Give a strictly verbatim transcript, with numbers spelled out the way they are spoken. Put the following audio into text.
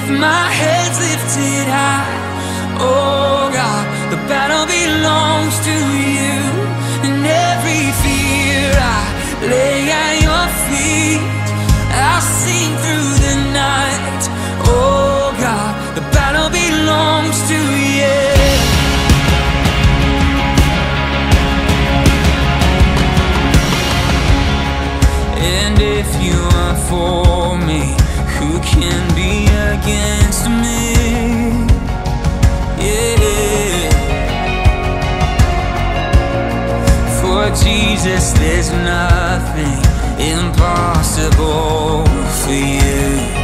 with my head's lifted high. Oh God, the battle belongs to you, and every fear I lay at your feet. I'll sing through the night. Oh God, the battle belongs to you. And if you are for me, who can be against me? Yeah. For Jesus, there's nothing impossible for you.